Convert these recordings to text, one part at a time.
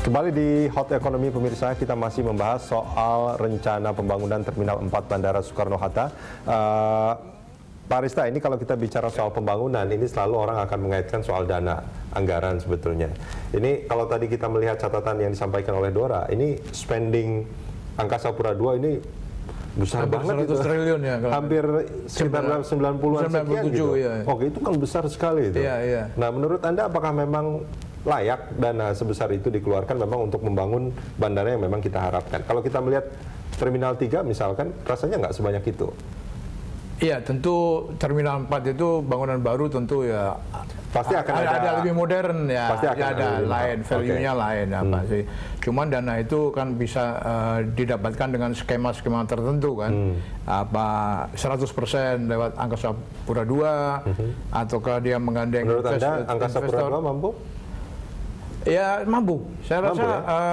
Kembali di Hot Economy pemirsa, kita masih membahas soal rencana pembangunan Terminal 4 Bandara Soekarno-Hatta. Pak Arista, ini kalau kita bicara soal pembangunan, ini selalu orang akan mengaitkan soal dana, anggaran sebetulnya. Ini kalau tadi kita melihat catatan yang disampaikan oleh Dora, ini spending Angkasa Pura II ini besar banget itu. Triliun ya. Hampir sekitar 90-an sekian gitu. Ya. Oke, itu kan besar sekali itu. Iya. Nah, menurut Anda apakah memang layak dana sebesar itu dikeluarkan memang untuk membangun bandara yang memang kita harapkan? Kalau kita melihat Terminal 3 misalkan, rasanya nggak sebanyak itu. Iya, tentu Terminal 4 itu bangunan baru tentu ya pasti akan ada lebih modern ya, pasti akan ada lain, value-nya lain apa sih. Cuman dana itu kan bisa didapatkan dengan skema-skema tertentu kan. Apa 100% lewat Angkasa Pura II ataukah dia menggandeng Menurut Anda Angkasa Pura II mampu? Ya mampu. Saya rasa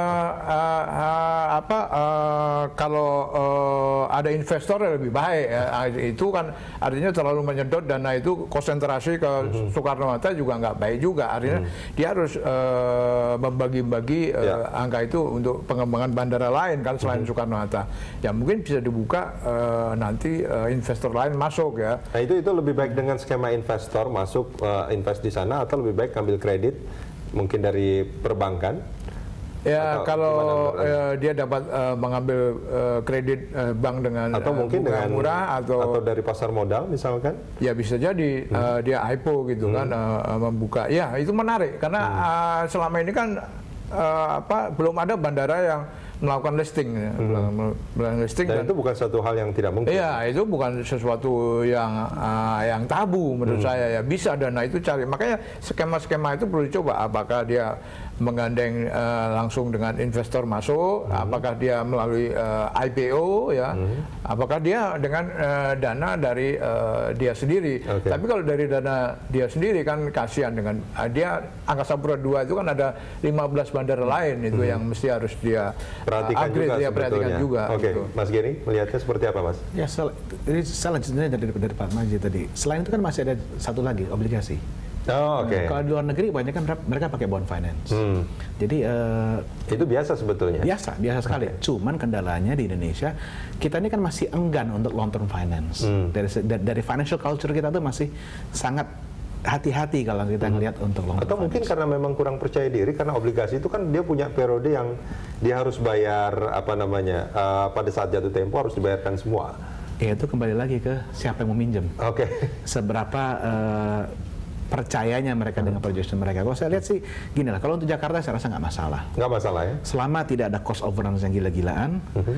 kalau ada investor lebih baik. Ya. Itu kan artinya terlalu menyedot dana itu konsentrasi ke Soekarno-Hatta juga nggak baik juga. Artinya dia harus membagi-bagi angka itu untuk pengembangan bandara lain kan selain Soekarno-Hatta. Ya mungkin bisa dibuka nanti investor lain masuk ya. Nah itu lebih baik dengan skema investor masuk invest di sana atau lebih baik ambil kredit? Mungkin dari perbankan? Ya kalau dia dapat mengambil kredit bank dengan atau mungkin dengan murah atau dari pasar modal misalkan? Ya bisa jadi dia IPO gitu kan membuka. Ya itu menarik karena selama ini kan belum ada bandara yang melakukan listing, listing dan itu bukan suatu hal yang tidak mungkin. Iya, itu bukan sesuatu yang tabu menurut saya ya. Bisa dana itu cari. Makanya skema-skema itu perlu dicoba. Apakah dia menggandeng langsung dengan investor masuk, apakah dia melalui IPO ya, apakah dia dengan dana dari dia sendiri. Tapi kalau dari dana dia sendiri kan kasihan dengan dia Angkasa Pura II itu kan ada 15 bandara lain itu yang mesti harus dia perhatikan juga. Oke, gitu. Mas Geri melihatnya seperti apa, Mas? Ya, ini saya lanjutnya dari Pak Maji tadi. Selain itu kan masih ada satu lagi, obligasi. Oh, oke. Kalau di luar negeri banyak kan mereka pakai bond finance. Jadi itu biasa sebetulnya. Biasa sekali. Cuman kendalanya di Indonesia kita ini kan masih enggan untuk long term finance. Dari financial culture kita tuh masih sangat hati-hati kalau kita ngelihat untuk long term. Atau mungkin karena memang kurang percaya diri karena obligasi itu kan dia punya periode yang dia harus bayar pada saat jatuh tempo harus dibayarkan semua. Ya itu kembali lagi ke siapa yang mau minjem. Oke. Seberapa percayanya mereka dengan projection mereka. Kalau saya lihat sih gini lah, kalau untuk Jakarta saya rasa nggak masalah. Nggak masalah ya? Selama tidak ada cost overrun yang gila-gilaan,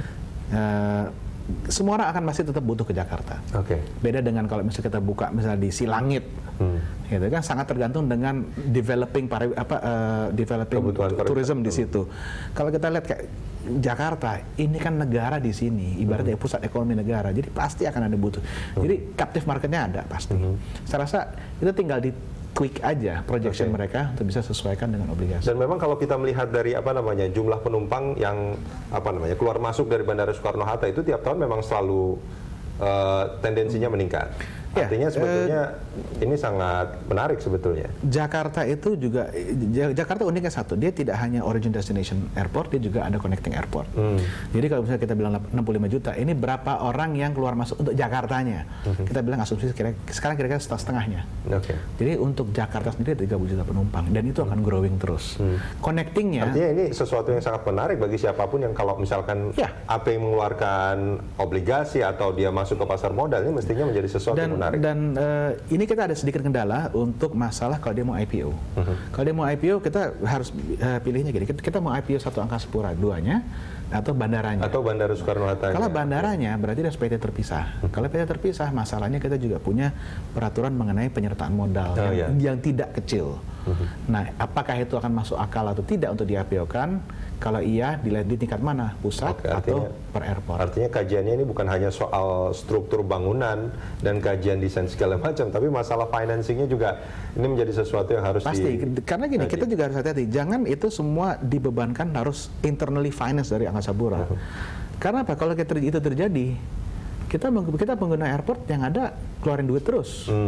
semua orang akan masih tetap butuh ke Jakarta. Beda dengan kalau misalnya kita buka misalnya di Silangit, gitu kan sangat tergantung dengan developing tourism di situ. Kalau kita lihat kayak Jakarta, ini kan negara di sini, ibaratnya pusat ekonomi negara, jadi pasti akan ada butuh. Jadi captive marketnya ada pasti. Saya rasa itu tinggal di quick aja projection mereka untuk bisa sesuaikan dengan obligasi. Dan memang kalau kita melihat dari jumlah penumpang yang keluar masuk dari Bandara Soekarno-Hatta itu tiap tahun memang selalu tendensinya meningkat. Artinya sebetulnya ini sangat menarik sebetulnya. Jakarta itu juga, Jakarta uniknya satu, dia tidak hanya origin destination airport, dia juga ada connecting airport. Jadi kalau misalnya kita bilang 65 juta, ini berapa orang yang keluar masuk untuk Jakartanya? Kita bilang asumsi sekarang kira-kira setengahnya. Jadi untuk Jakarta sendiri 30 juta penumpang, dan itu akan growing terus. Connectingnya. Artinya ini sesuatu yang sangat menarik bagi siapapun yang kalau misalkan AP mengeluarkan obligasi atau dia masuk ke pasar modal, ini mestinya menjadi sesuatu yang menarik. Dan ini kita ada sedikit kendala untuk masalah kalau dia mau IPO. Kalau dia mau IPO kita harus pilihnya gini. Kita mau IPO satu Angkasa Pura II-nya atau bandaranya. Atau Bandara Soekarno-Hatta. Kalau bandaranya berarti harus PT terpisah. Kalau PT terpisah masalahnya kita juga punya peraturan mengenai penyertaan modal yang tidak kecil. Nah, apakah itu akan masuk akal atau tidak untuk di-IPO-kan? Kalau iya, di tingkat mana? Pusat atau per airport? Artinya kajiannya ini bukan hanya soal struktur bangunan dan kajian desain segala macam, tapi masalah financingnya juga ini menjadi sesuatu yang harus karena gini, kita juga harus hati-hati. Jangan itu semua dibebankan harus internally finance dari Angkasa Pura. Karena apa? Kalau itu terjadi, kita pengguna airport yang ada keluarin duit terus.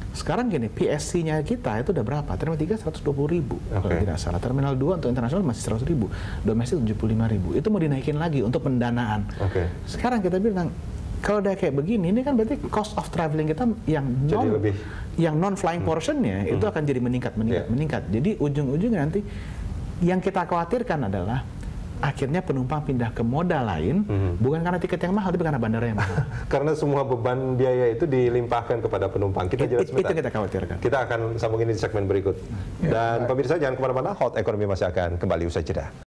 Sekarang gini, PSC-nya kita itu udah berapa? Terminal 3 120.000 kalau tidak salah. Terminal 2 untuk internasional masih 100.000, domestik 75.000. Itu mau dinaikin lagi untuk pendanaan. Sekarang kita bilang kalau udah kayak begini, ini kan berarti cost of traveling kita yang non flying portionnya itu akan jadi meningkat. Jadi ujung-ujungnya nanti yang kita khawatirkan adalah akhirnya penumpang pindah ke moda lain, bukan karena tiket yang mahal, tapi karena bandara yang mahal. Karena semua beban biaya itu dilimpahkan kepada penumpang. Kita jelas itu kita khawatirkan. Kita akan sambung ini di segmen berikut. Dan pemirsa jangan kemana-mana, Hot Economy masih akan kembali usai jeda.